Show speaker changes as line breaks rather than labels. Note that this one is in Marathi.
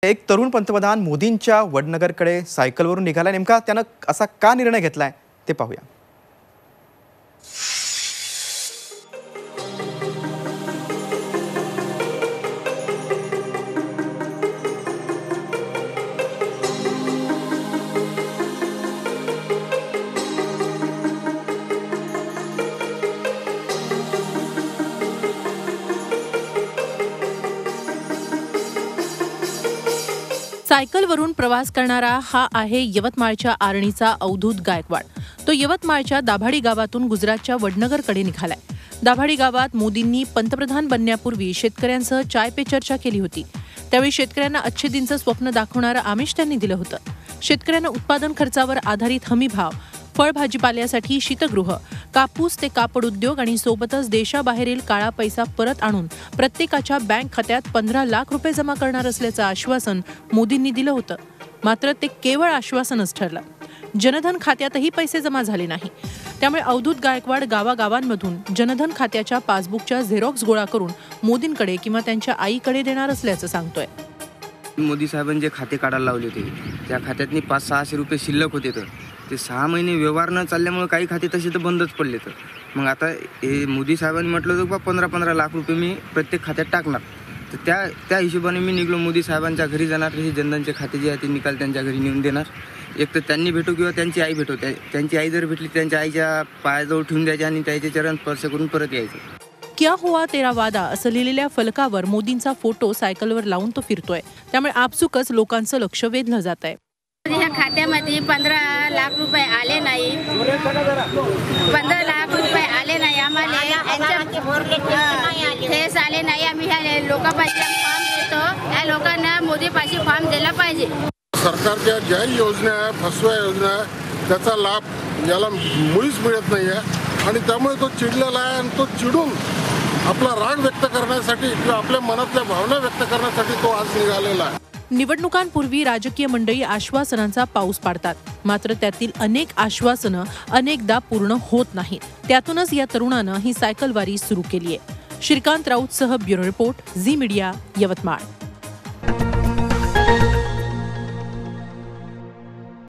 एक तरुण पंतप्रधान मोदींच्या वडनगरकडे सायकलवरून निघाला. नेमका त्यानं असा का निर्णय घेतलाय ते पाहूया.
सायकलवरून प्रवास करणारा हा आहे यवतमाळच्या आरणीचा अवधूत गायकवाड. तो यवतमाळच्या दाभाडी गावातून गुजरातच्या वडनगरकडे निघालाय. दाभाडी गावात मोदींनी पंतप्रधान बनण्यापूर्वी शेतकऱ्यांसह चाय पे चर्चा केली होती. त्यावेळी शेतकऱ्यांना अच्छे दिनचं स्वप्न दाखवणारं आमिष त्यांनी दिलं होतं. शेतकऱ्यांना उत्पादन खर्चावर आधारित हमी भाव, फळभाजीपाल्यासाठी शीतगृह, कापूस ते कापड उद्योग आणि सोबतच देशाबाहेरील काळा पैसा परत आणून प्रत्येकाच्या बँक खात्यात 15 लाख रुपये जमा करणार असल्याचं आश्वासन मोदींनी दिलं होतं. मात्र ते केवळ आश्वासनच ठरलं. जनधन खात्यातही पैसे जमा झाले नाही. त्यामुळे अवधूत गायकवाड गावागावांमधून जनधन खात्याच्या पासबुकच्या झेरॉक्स गोळा करून मोदींकडे किंवा त्यांच्या आईकडे देणार असल्याचं सांगतोय.
मोदी साहेबांनी जे खाते काढायला लावले होते त्या खात्यातनी 500-600 रुपये शिल्लक होते. तर ते 6 महिने व्यवहार न चालल्यामुळे काही खाते तसे तर बंदच पडले. तर मग आता हे मोदी साहेबांनी म्हटलं होतं बा 15-15 लाख रुपये मी प्रत्येक खात्यात टाकणार. तर त्या हिशोबाने मी निघलो. मोदी साहेबांच्या घरी जाणार. हे जनधनचे खाते जे आहे ते निकाल त्यांच्या घरी नेऊन देणार. एक तर त्यांनी भेटू किंवा त्यांची आई भेटू. त्यांची आई जर भेटली त्यांच्या आईच्या पायाजवळ ठेवून द्यायचे आणि त्याचे चरण स्पर्श करून परत यायचं.
क्या हुआ तेरा वादा असं लिहिलेल्या फलकावर मोदींचा फोटो सायकलवर लावून तो फिरतोय. त्यामुळे आपसुकच लोकांचं लक्ष वेधलं जात आहे.
या खात्यामध्ये 15 लाख रुपये आले नाही. 15 लाख रुपये आले नाही आम्हाला. हेच आले नाही. आम्ही ह्या लोकांपाशी फॉर्म देतो. या लोकांना मोदीपाशी फॉर्म दिला पाहिजे.
सरकारच्या ज्या योजना आहे, फसव्या योजना आहे, त्याचा लाभ याला मुळीच मिळत नाही आहे. आणि त्यामुळे तो चिडलेला आहे आणि तो चिडून आपला राग व्यक्त करण्यासाठी किंवा आपल्या मनातल्या भावना व्यक्त करण्यासाठी तो आज निघालेला आहे.
निवडणुकांपूर्वी राजकीय मंडळी आश्वासनांचा पाऊस पाडतात. मात्र त्यातील अनेक आश्वासनं अनेकदा पूर्ण होत नाहीत. त्यातूनच या तरुणानं ही सायकलवारी सुरू केली आहे. श्रीकांत राऊतसह bureau report, Zee media, Yavatmal.